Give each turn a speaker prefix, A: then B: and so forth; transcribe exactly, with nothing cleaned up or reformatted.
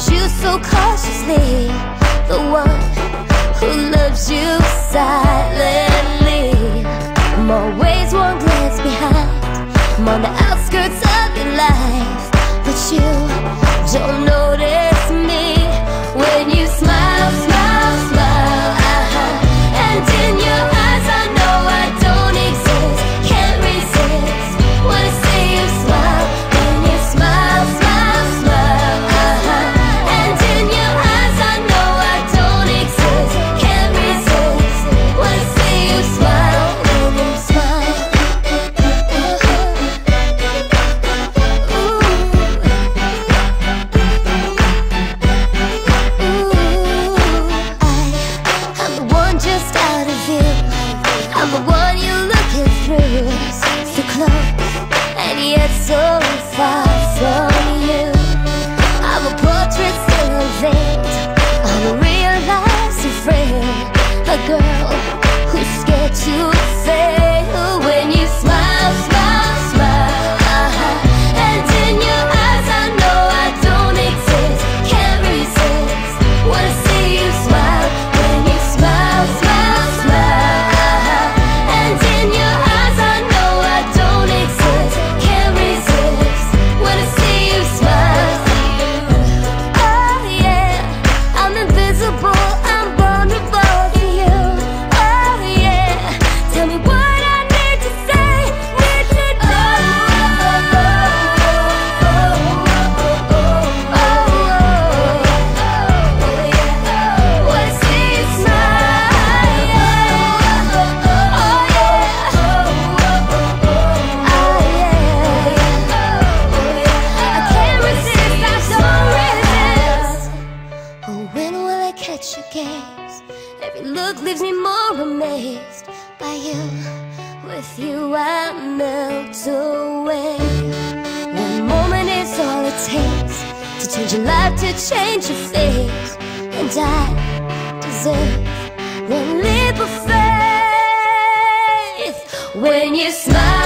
A: choose so cautiously the one who loves you silently. I'm always one glance behind. I'm on the outskirts of your life, but you don't notice me when you smile, smile, smile. Uh-huh. And in your eyes I know I don't exist, can't resist. Wanna see you smile when you smile, smile, smile. Uh-huh. And in your eyes I know I don't exist, can't resist. Wanna see you smile when you smile. I'm the one you're looking through, so close and yet so far from you. I'm a portrait still unveiled, I'm a real life friend, a girl who's scared to fail. When you smile, smile, smile, uh-huh. And in your eyes I know I don't exist, can't resist. Wanna see you smile when you smile, smile, smile. Every look leaves me more amazed by you. With you I melt away. One moment is all it takes to change your life, to change your face. And I deserve one leap of faith. When you smile